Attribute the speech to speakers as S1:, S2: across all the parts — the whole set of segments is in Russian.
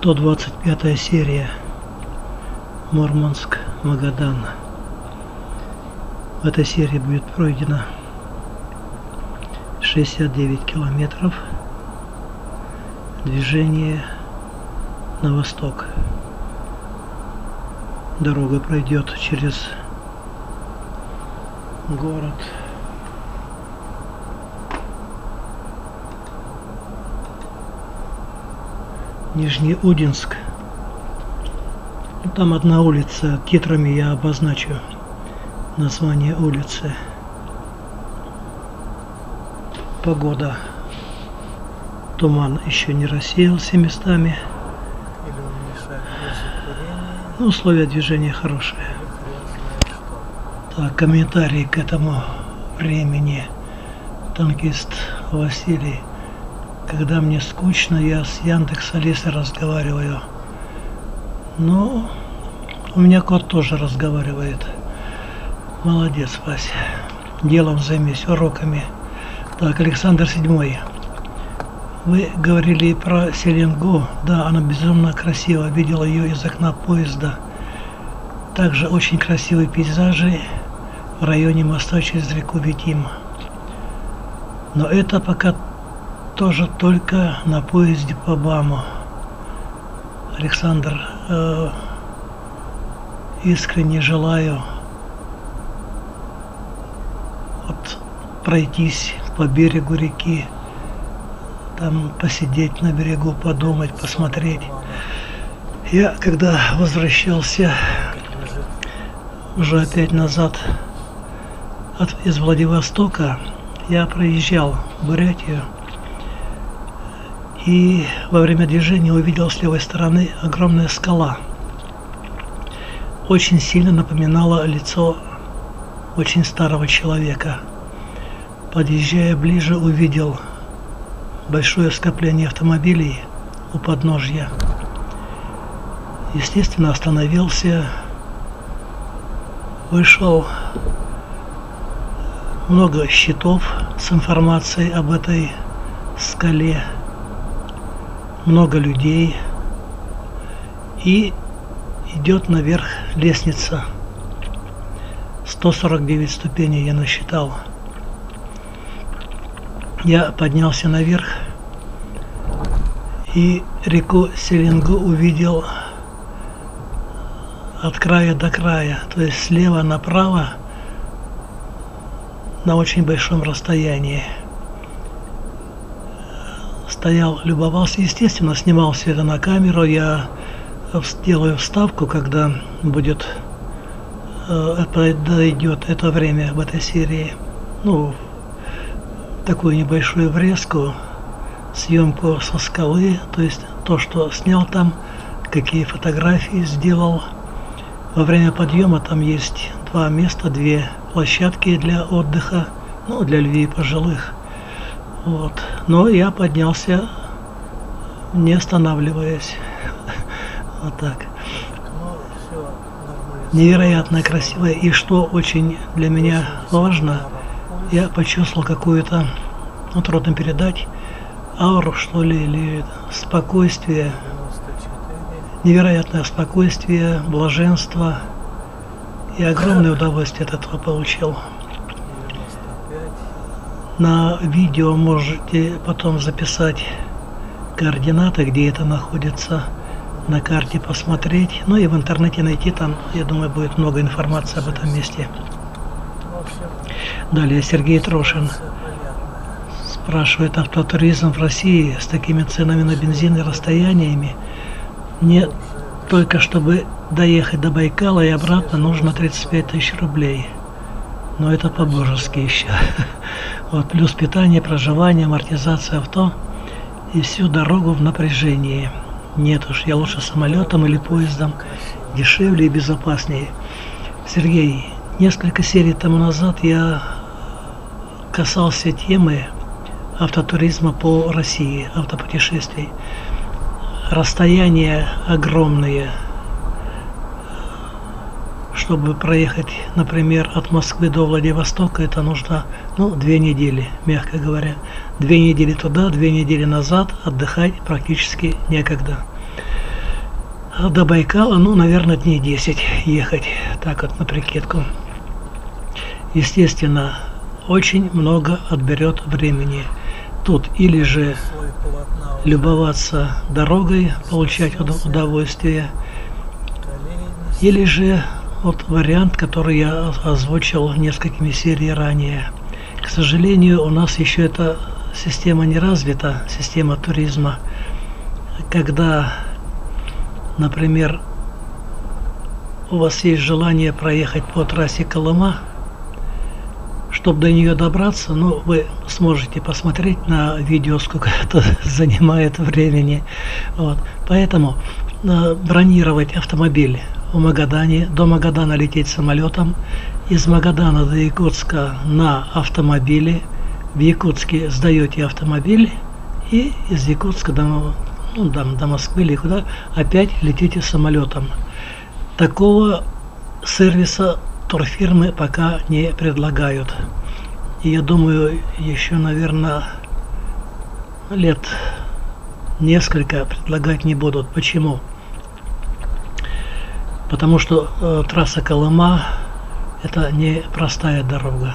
S1: 125 серия. Мурманск, Магадан. В этой серии будет пройдено 69 километров. Движение на восток. Дорога пройдет через город Нижнеудинск. Там одна улица, титрами я обозначу название улицы. Погода. Туман еще не рассеялся местами. Но условия движения хорошие. Так, комментарий к этому времени. Танкист Василий. Когда мне скучно, я с Яндекс.Алисой разговариваю. Но у меня кот тоже разговаривает. Молодец, Вася. Делом займись, уроками. Так, Александр VII. Вы говорили про Селенгу. Да, она безумно красива. Видела ее из окна поезда. Также очень красивые пейзажи в районе моста через реку Витим. Но это пока тоже только на поезде по БАМу. Александр, искренне желаю пройтись по берегу реки, там посидеть на берегу, подумать, посмотреть. Я, когда возвращался уже опять назад из Владивостока, я проезжал в Бурятию и во время движения увидел с левой стороны огромная скала. Очень сильно напоминала лицо очень старого человека. Подъезжая ближе, увидел большое скопление автомобилей у подножья. Естественно, остановился, вышел. Много щитов с информацией об этой скале. Много людей. И идет наверх лестница. 149 ступеней я насчитал. Я поднялся наверх и реку Селенгу увидел от края до края, то есть слева направо на очень большом расстоянии. Стоял, любовался, естественно, снимал все это на камеру. Я сделаю вставку, когда будет дойдет это время в этой серии. Ну, такую небольшую врезку, съемку со скалы, то есть то, что снял там, какие фотографии сделал. Во время подъема там есть два места, две площадки для отдыха, ну, для людей пожилых. Вот. Но я поднялся, не останавливаясь. Вот так. Невероятно красиво. И что очень для меня важно, я почувствовал какую-то, ну, трудно передать, ауру, что ли, или спокойствие. Невероятное спокойствие, блаженство. И огромное удовольствие от этого получил. На видео можете потом записать координаты, где это находится, на карте посмотреть. Ну и в интернете найти, там, я думаю, будет много информации об этом месте. Далее Сергей Трошин спрашивает: автотуризм в России с такими ценами на бензин и расстояниями, мне только чтобы доехать до Байкала и обратно нужно 35 тысяч рублей. Но это по-божески еще. Вот, плюс питание, проживание, амортизация авто и всю дорогу в напряжении. Нет уж, я лучше самолетом или поездом, дешевле и безопаснее. Сергей, несколько серий тому назад я касался темы автотуризма по России, автопутешествий. Расстояния огромные. Чтобы проехать, например, от Москвы до Владивостока, это нужно, ну, 2 недели, мягко говоря. 2 недели туда, 2 недели назад, отдыхать практически некогда. до Байкала, ну, наверное, дней 10 ехать, так вот на прикидку. Естественно, очень много отберет времени. Тут или же любоваться дорогой, получать удовольствие, или же вот вариант, который я озвучил несколькими сериями ранее. К сожалению, у нас еще эта система не развита, система туризма, когда, например, у вас есть желание проехать по трассе Колыма, чтобы до нее добраться, ну, вы сможете посмотреть на видео, сколько это занимает времени. Вот. Поэтому бронировать автомобиль в Магадане, до Магадана лететь самолетом, из Магадана до Якутска на автомобиле, в Якутске сдаете автомобиль и из Якутска до Москвы или куда опять летите самолетом. Такого сервиса турфирмы пока не предлагают. И я думаю, еще, наверное, лет несколько предлагать не будут. Почему? Потому что трасса Колыма — это не простая дорога.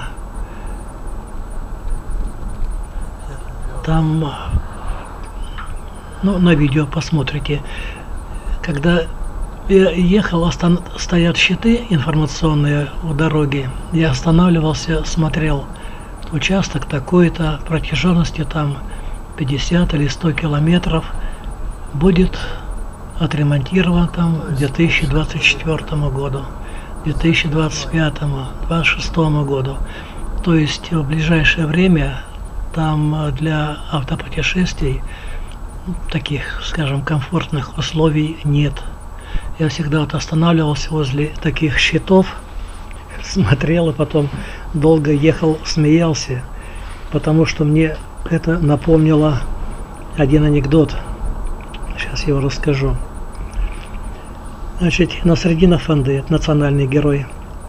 S1: Там, ну, на видео посмотрите, когда я ехал, стоят щиты информационные у дороги. Я останавливался, смотрел участок такой-то, протяженностью там 50 или 100 километров, будет отремонтирован там к 2024 году, 2025, 2026 году. То есть в ближайшее время там для автопутешествий таких, скажем, комфортных условий нет. Я всегда вот останавливался возле таких щитов, смотрел и потом долго ехал, смеялся, потому что мне это напомнило один анекдот. Сейчас его расскажу. Значит, Насреддин Афенди, национальный герой,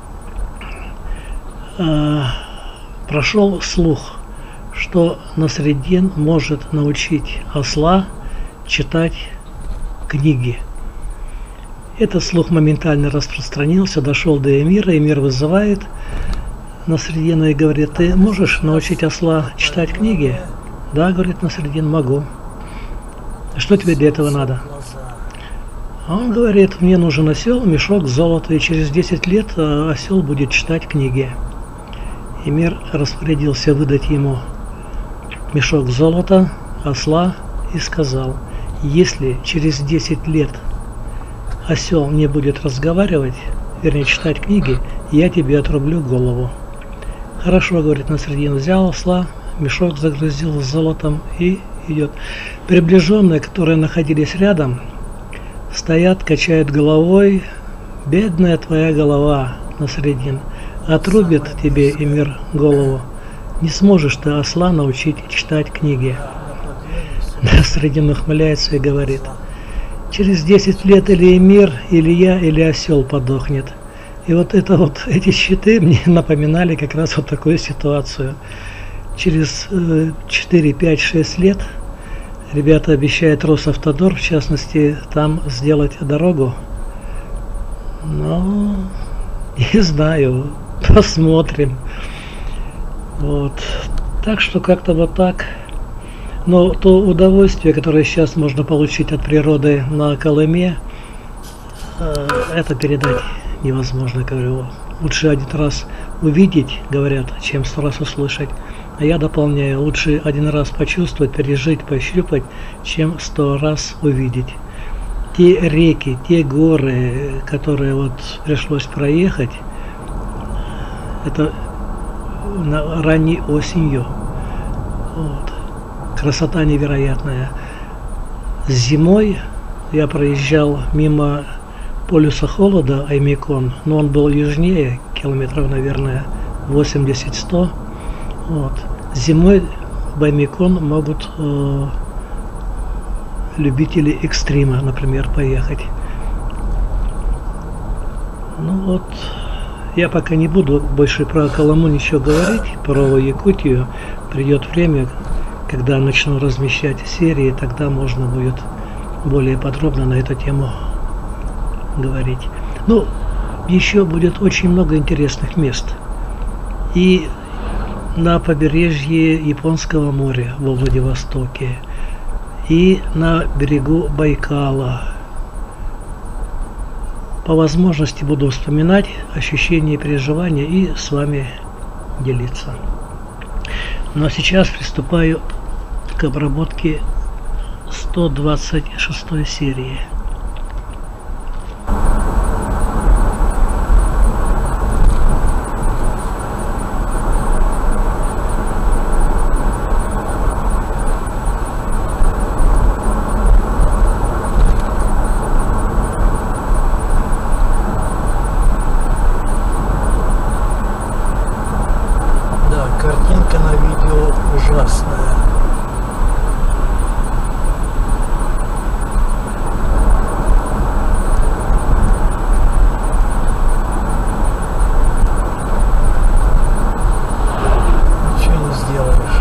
S1: прошел слух, что Насреддин может научить осла читать книги. Этот слух моментально распространился, дошел до эмира. Эмир вызывает Насреддина и говорит: ты можешь научить осла читать книги? Да, говорит Насреддин, могу. Что тебе для этого надо? А он говорит: мне нужен осел, мешок золота, и через 10 лет осел будет читать книги. Эмир распорядился выдать ему мешок золота, осла, и сказал: если через 10 лет осел не будет разговаривать, вернее читать книги, я тебе отрублю голову. Хорошо, говорит Насреддин, взял осла, мешок загрузил с золотом и идет. Приближенные, которые находились рядом, стоят, качают головой. Бедная твоя голова, Насреддин, отрубит тебе эмир голову. Не сможешь ты осла научить читать книги. Насреддин ухмыляется и говорит: через 10 лет или эмир, или я, или осел подохнет. И вот эти щиты мне напоминали как раз вот такую ситуацию. Через 4, 5, 6 лет ребята обещают Росавтодор, в частности, там сделать дорогу. Ну, не знаю, посмотрим. Вот. Так что как-то вот так. Но то удовольствие, которое сейчас можно получить от природы на Колыме, это передать невозможно, говорю. Лучше один раз увидеть, говорят, чем 100 раз услышать. А я дополняю, лучше один раз почувствовать, пережить, пощупать, чем 100 раз увидеть. Те реки, те горы, которые вот пришлось проехать, это ранней осенью. Вот. Красота невероятная. Зимой я проезжал мимо полюса холода Аймекон, но он был южнее, километров, наверное, 80-100. Вот. Зимой в Аймекон могут любители экстрима, например, поехать. Ну вот, я пока не буду больше про Колыму ничего говорить, про Якутию. Придет время, когда начну размещать серии, тогда можно будет более подробно на эту тему говорить. Ну, еще будет очень много интересных мест. И на побережье Японского моря во Владивостоке, и на берегу Байкала. По возможности буду вспоминать ощущения и переживания и с вами делиться. Но сейчас приступаю к обработке 126 серии. Картинка на видео ужасная. Ничего не сделаешь.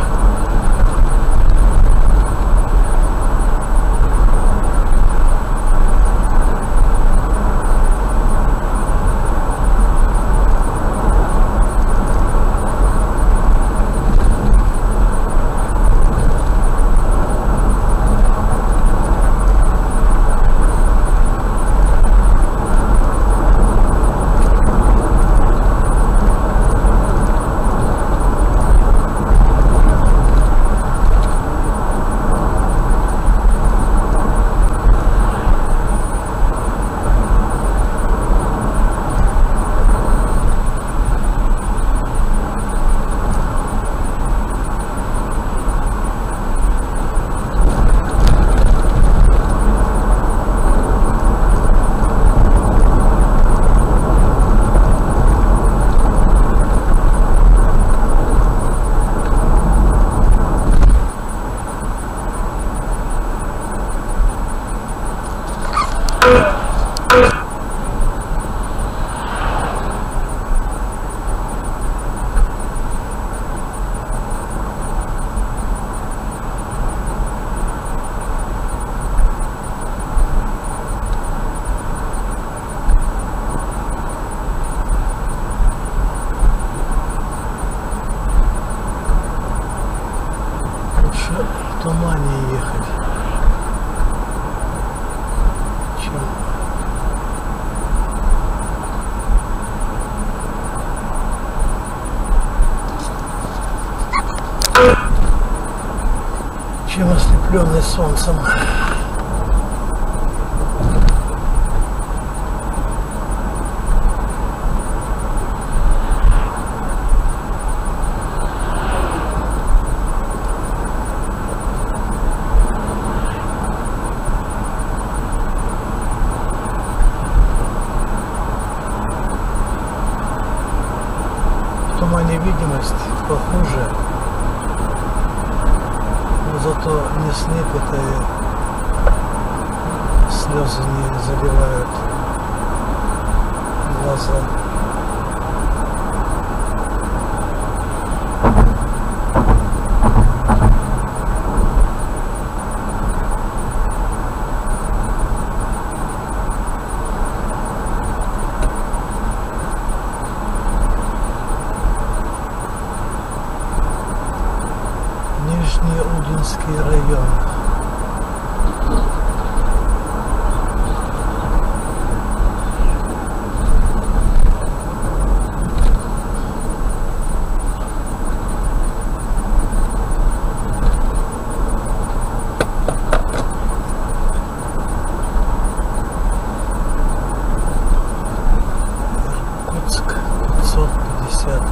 S1: В тумане ехать. Чем ослепленный солнцем. В тумане видимость похуже, но зато не слепит и слезы не заливают глаза. Нижнеудинский район. Иркутск 551.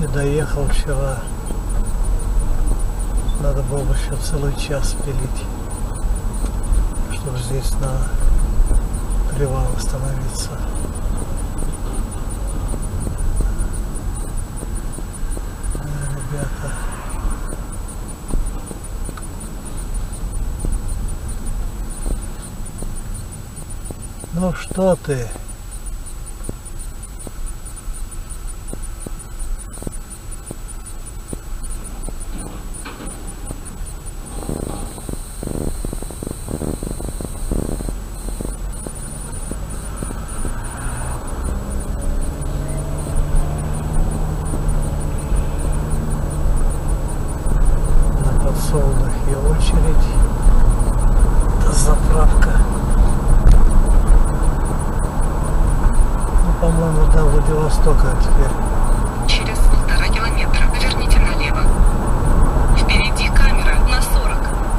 S1: доехал вчера. Надо было бы еще целый час пилить, чтобы здесь на привал остановиться. Ребята. Ну что ты? Солнахе очередь. Это заправка. Ну, по-моему, до Владивостока теперь.
S2: Через 1,5 километра поверните налево. Впереди камера на 40.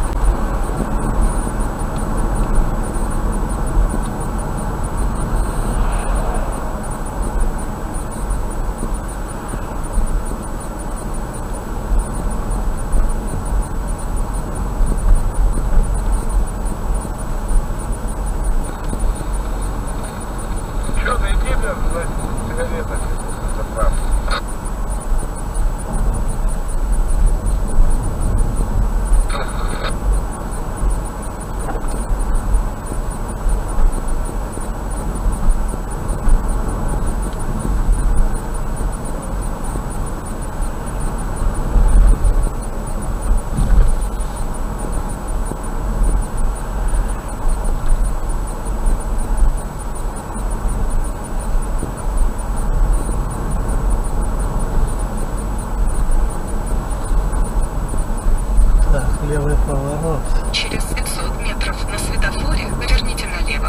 S1: Левый поворот.
S2: Через 500 метров на светофоре поверните налево.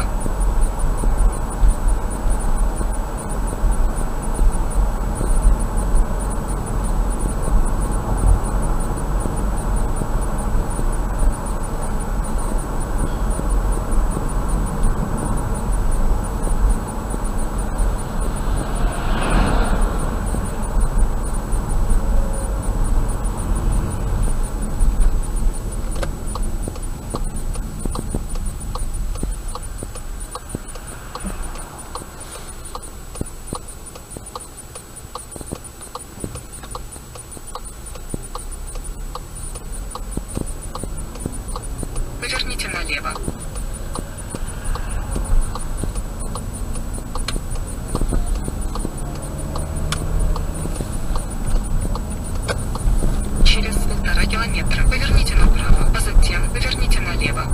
S2: Поверните налево. Через 1,5 километра поверните направо, а затем поверните налево.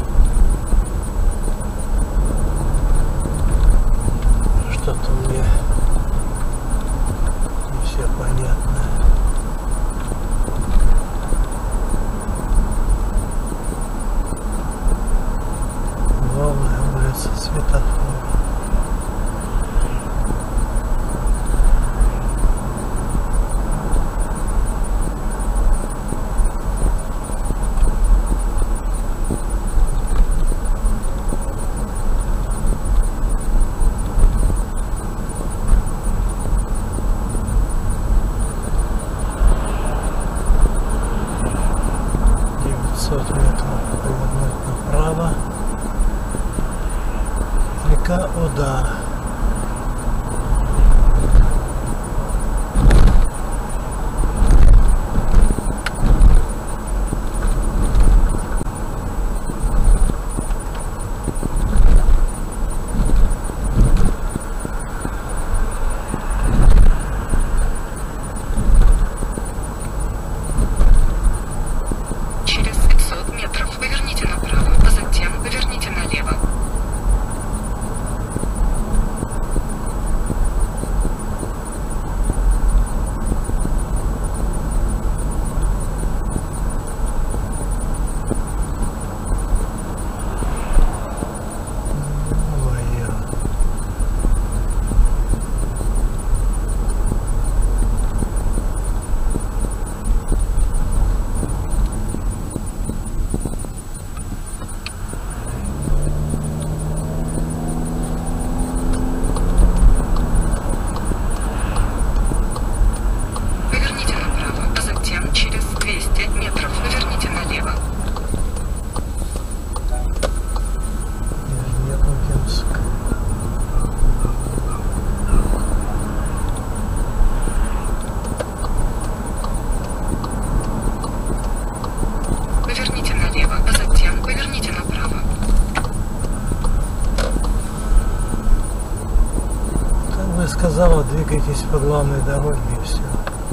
S1: Что-то мне не все понятно. Главная улица светофора. Повернуть направо. Река Ода.
S2: Через 500 метров поверните направо, а затем поверните налево.
S1: двигайтесь по главной дороге и все.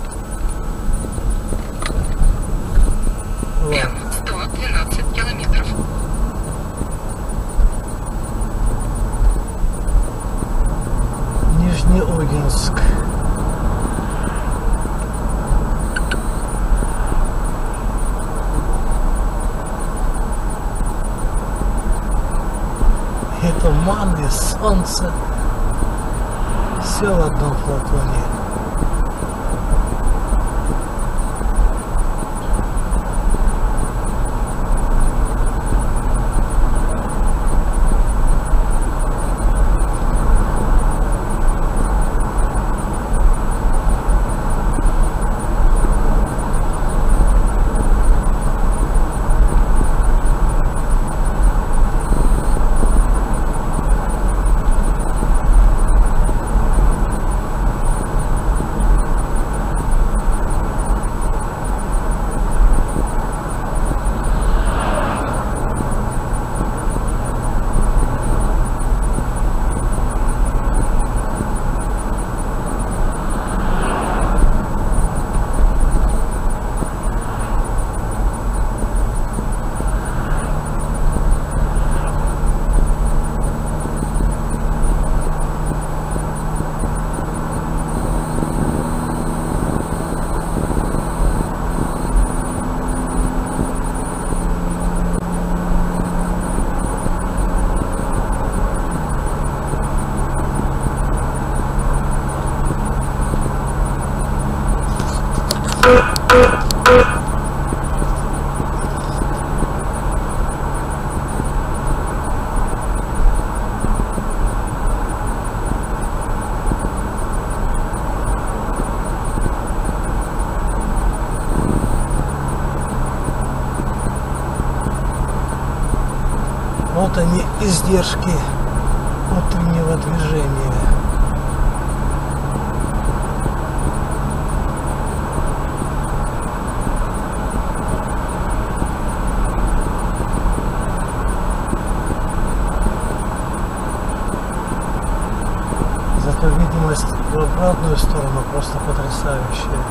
S2: М-112 километров.
S1: Нижнеудинск. И туман, и солнце. Все в одном флаконе. Вот они, издержки утреннего движения. Зато видимость в обратную сторону просто потрясающая.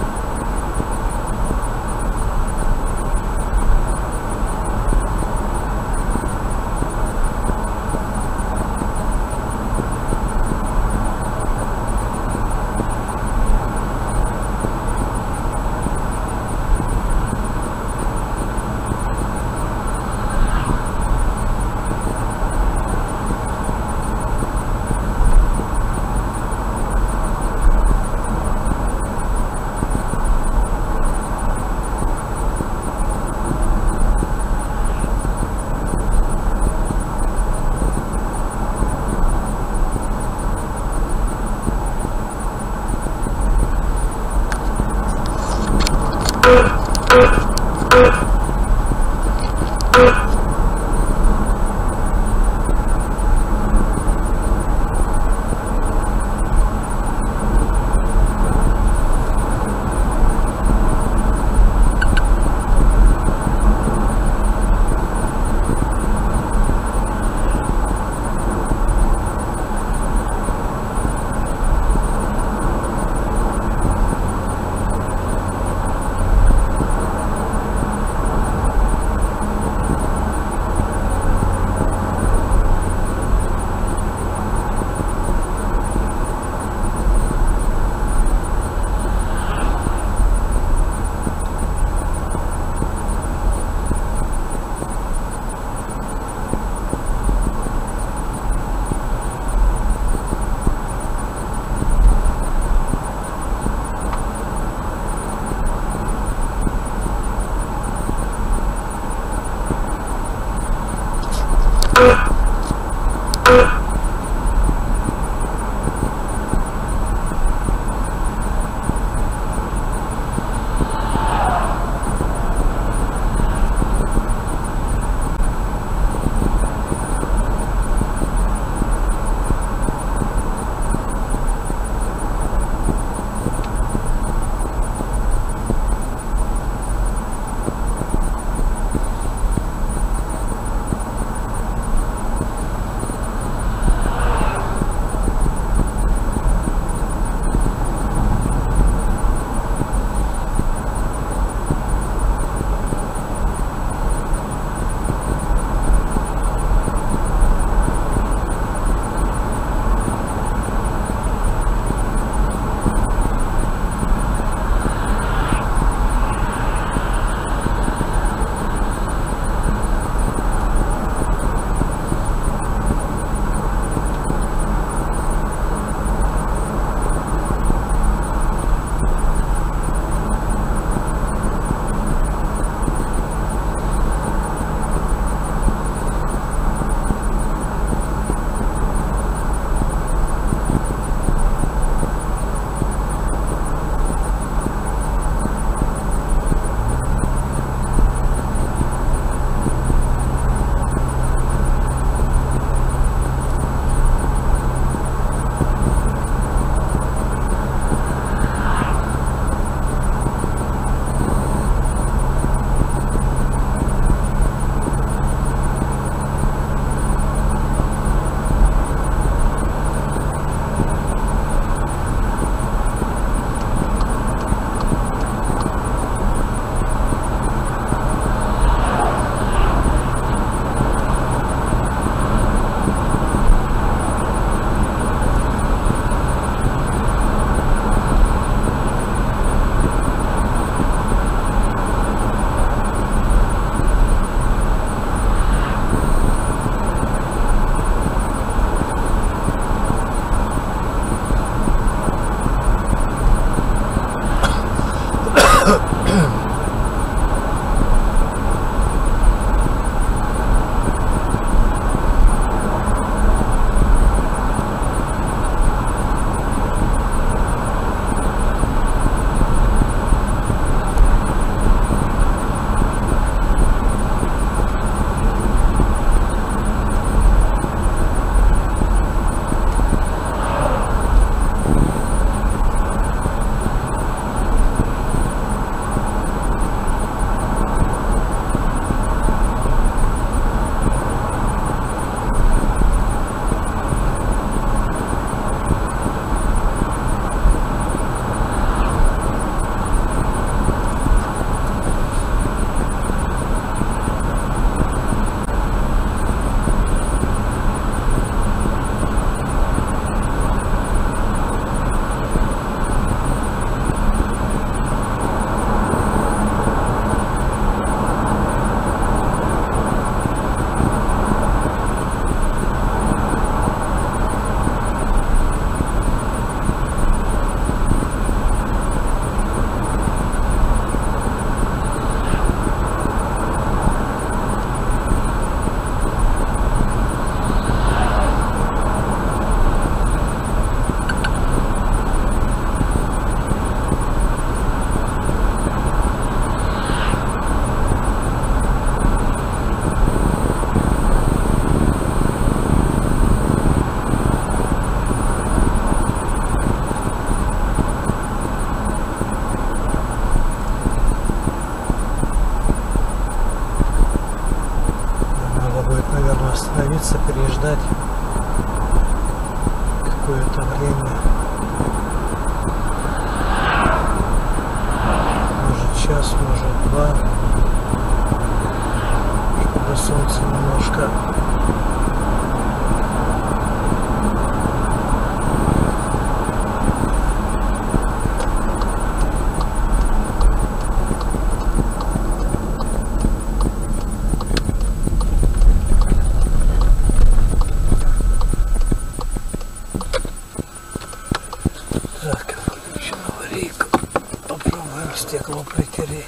S1: аварийку. Попробуем стекло протереть.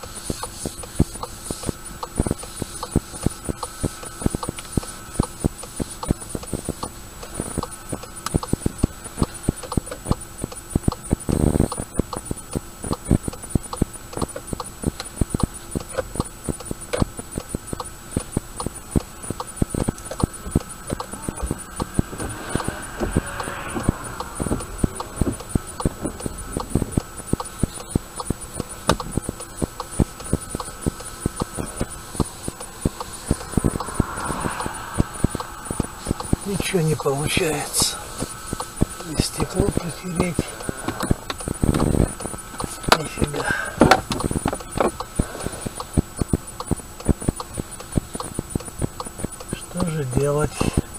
S1: Ничего не получается. И стекло протереть. Нифига. Что же делать?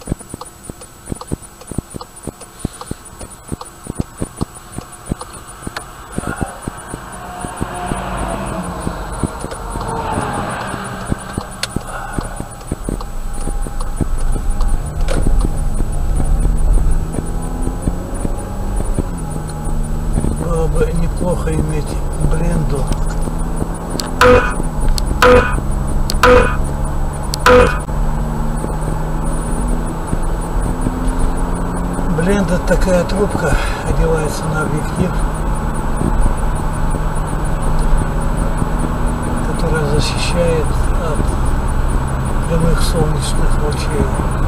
S1: Неплохо иметь бренду. Бленд — это такая трубка, одевается на объектив, которая защищает от прямых солнечных лучей.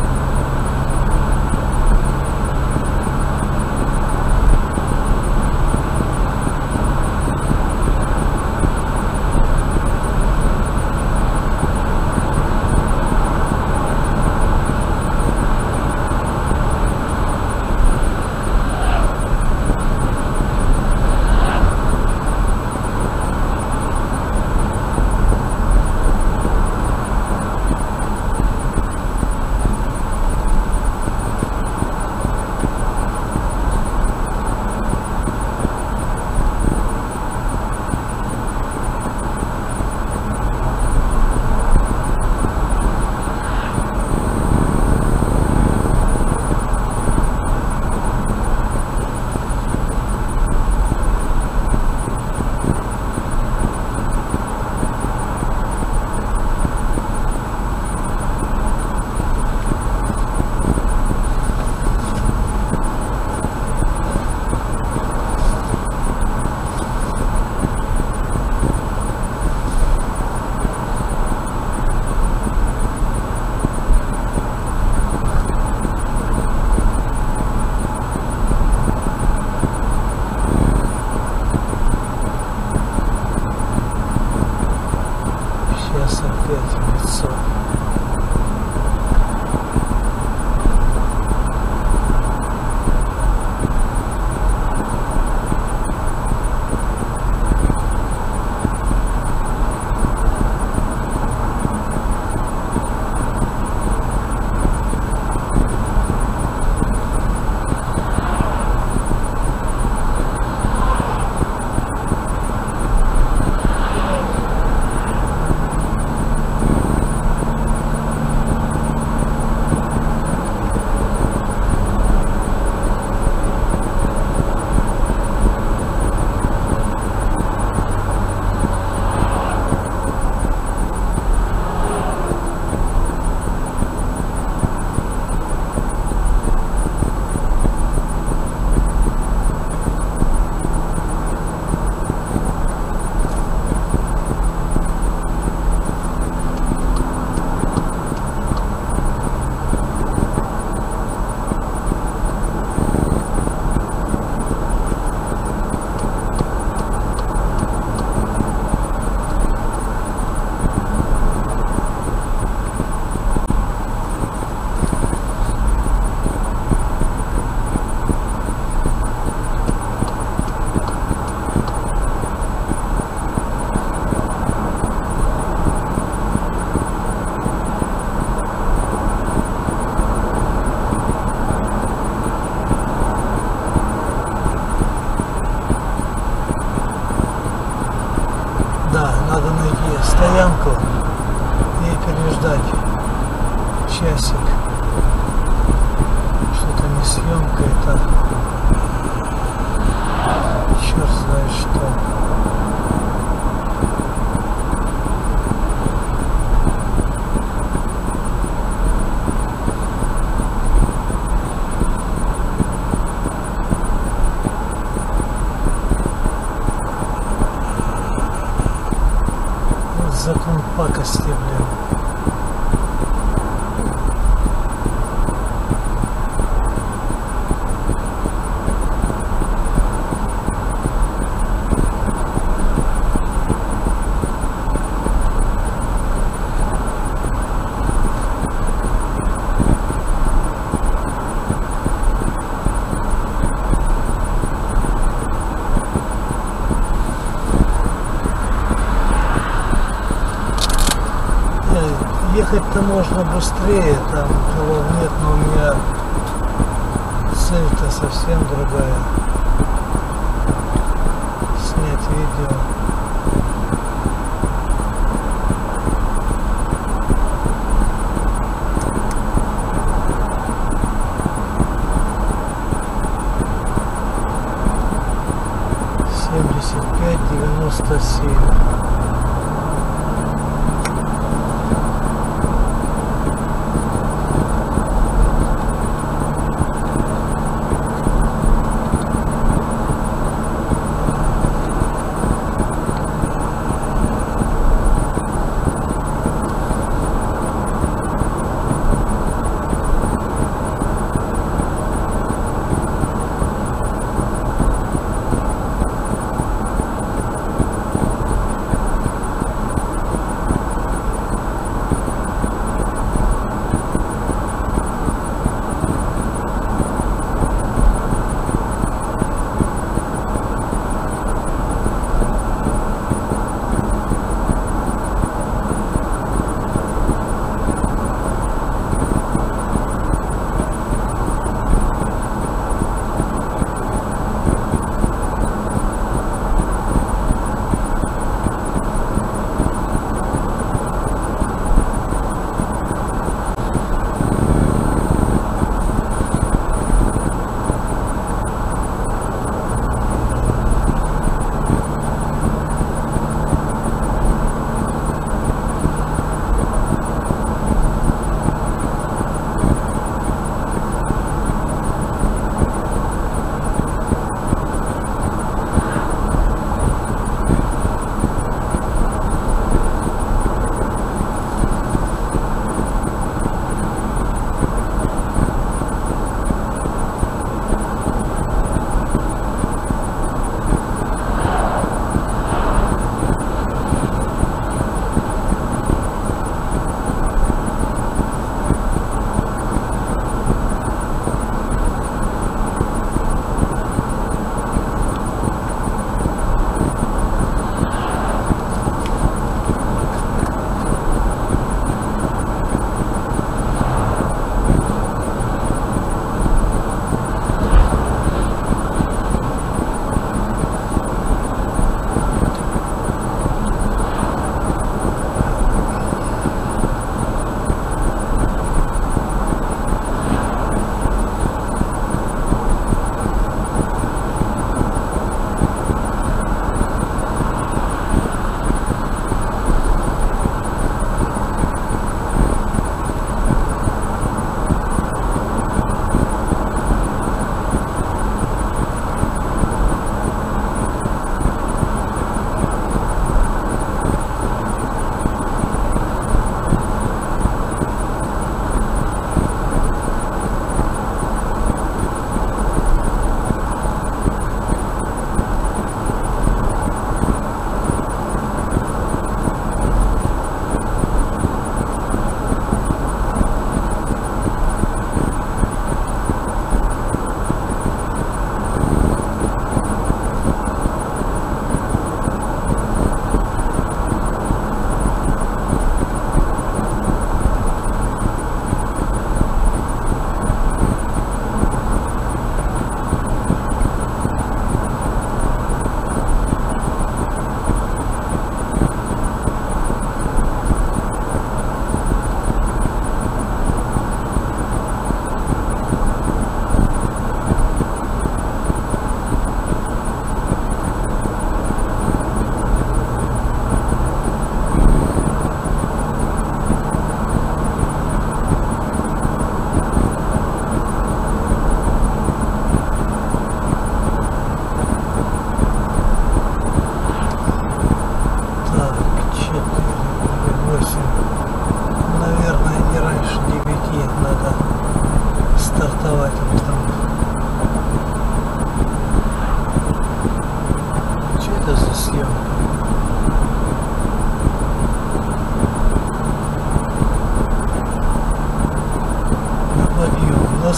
S1: стоянку и переждать часик. Что-то не съемка, это черт знает что. Закон пакости, блин. Ехать-то можно быстрее, там никого нет, но у меня цель-то совсем другая. Снять видео. «75-97».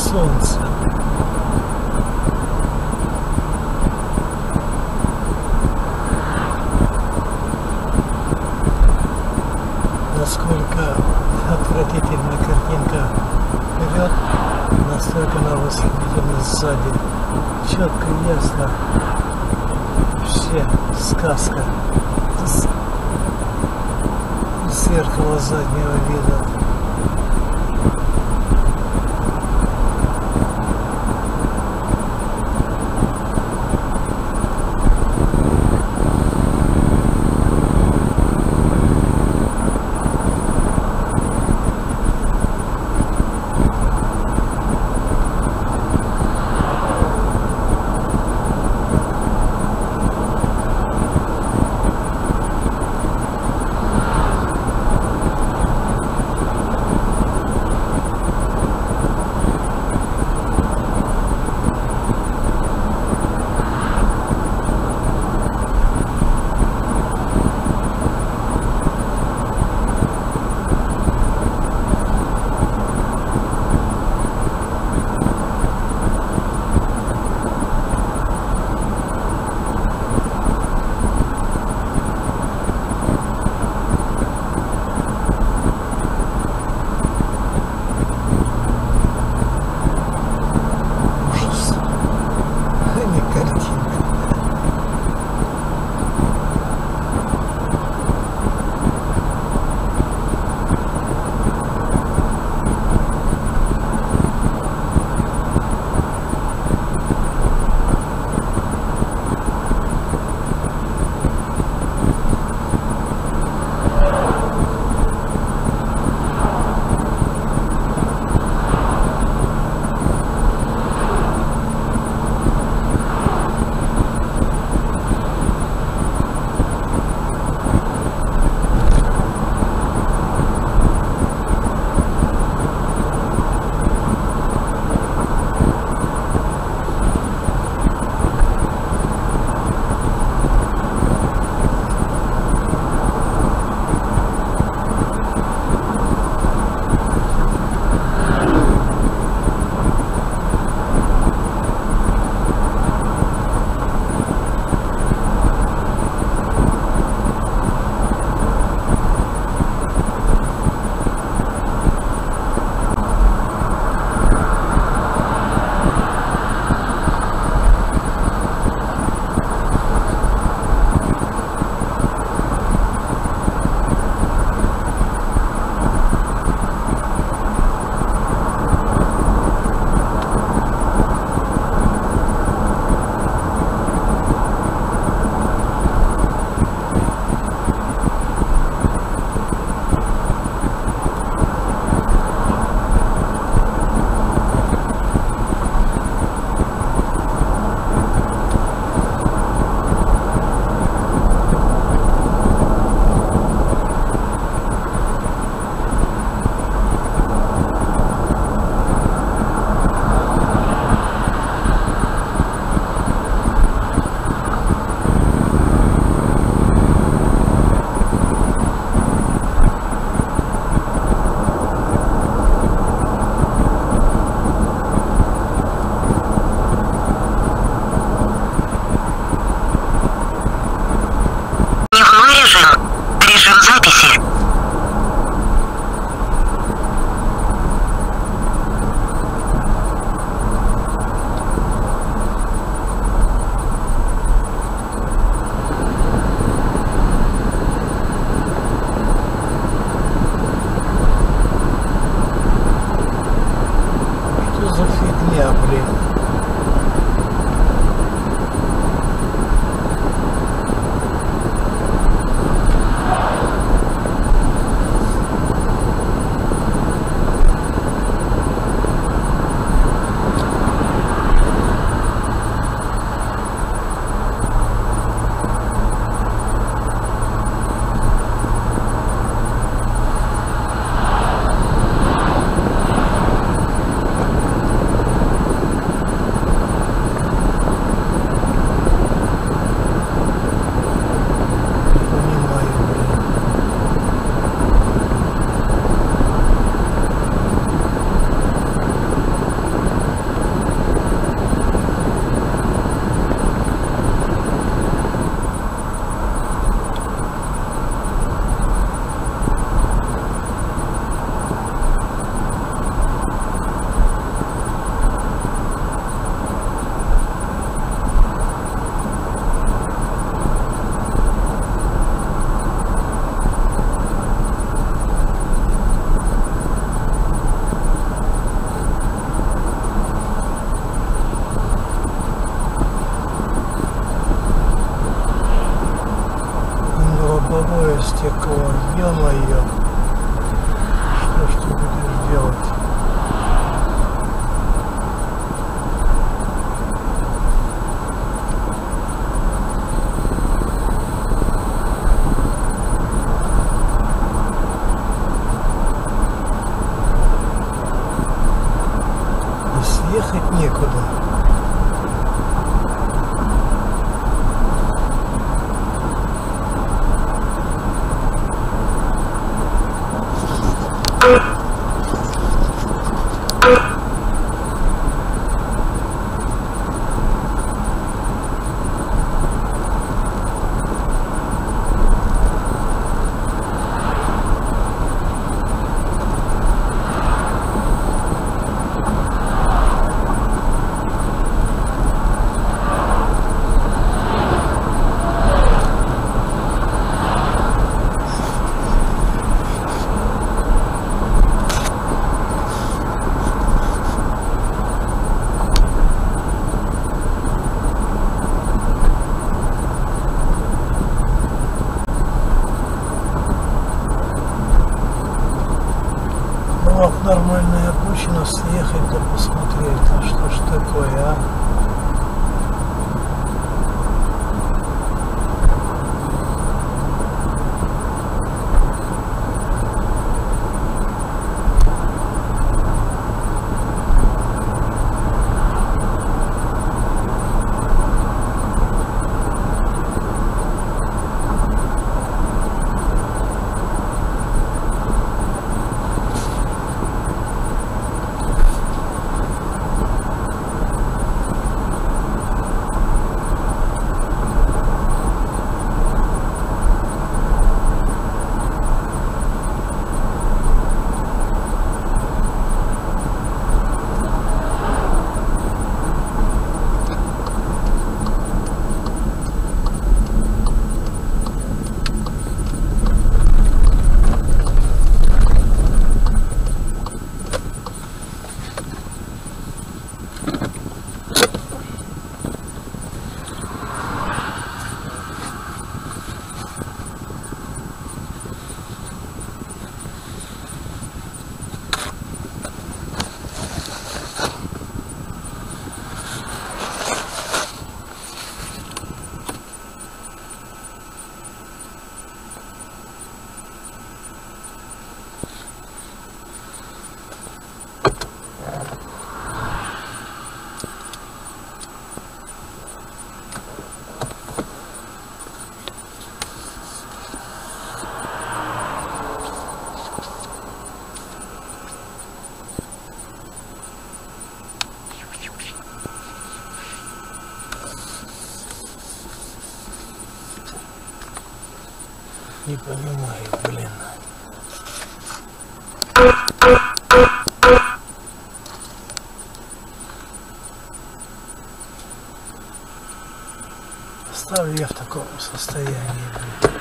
S1: солнце. Насколько отвратительная картинка вперед, настолько она восхитительна сзади. Четко и ясно. Вообще сказка. Зеркало заднего вида. какое стекло, ё-моё. Что ж ты будешь делать? Съехать некуда. Нормальная обочина, съехать да посмотреть, а что ж такое, а? Не понимаю, блин. Оставлю я в таком состоянии, блин.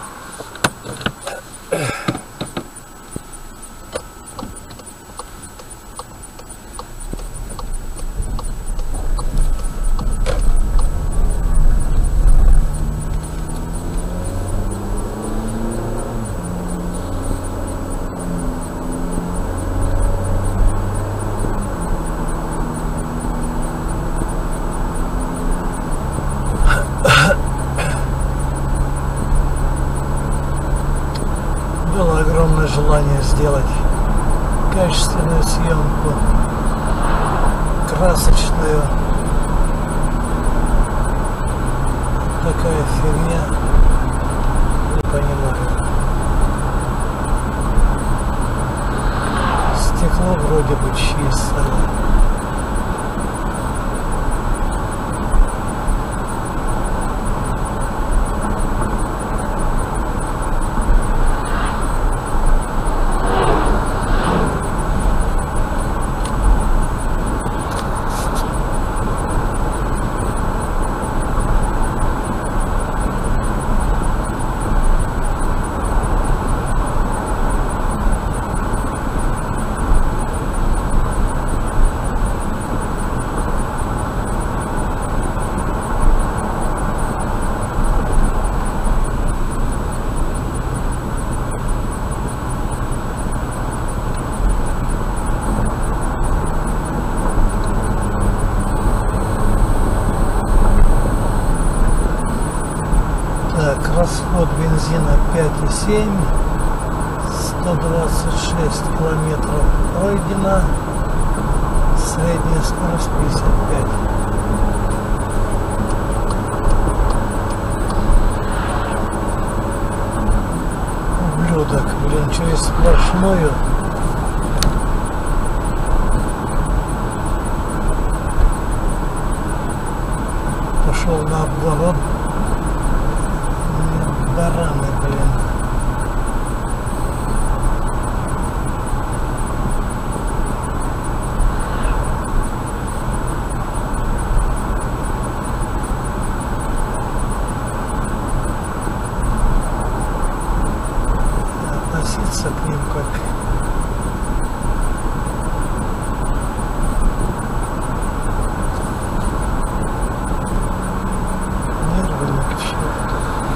S1: Было огромное желание сделать качественную съемку, красочную. Такая фигня, не понимаю. Стекло вроде бы чистое. Расход бензина 5,7, 126 километров пройдено, средняя скорость 55. Ублюдок, блин, через сплошную. Пошел на обворот. Бараны, блин. Относиться к ним как нервы к черту.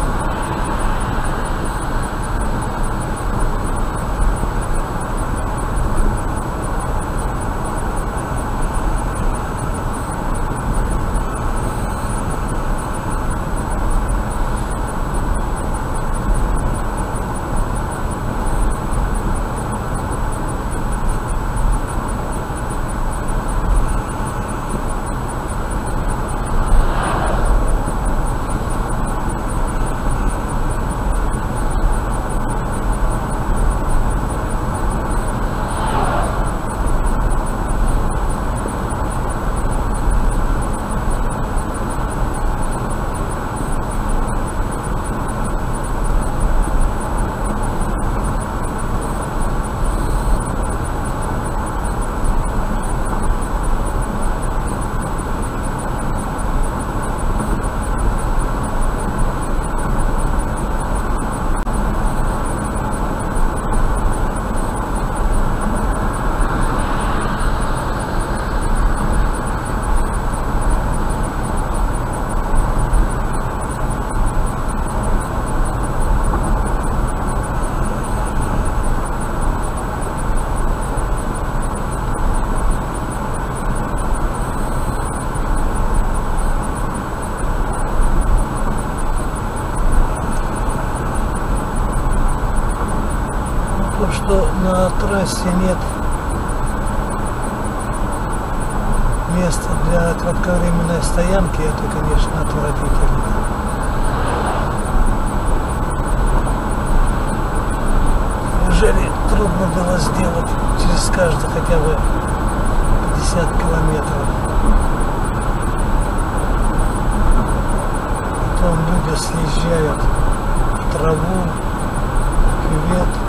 S1: То, что на трассе нет места для кратковременной стоянки, это, конечно, отвратительно. Неужели трудно было сделать через каждый хотя бы 50 километров? Потом люди съезжают в траву, кювет.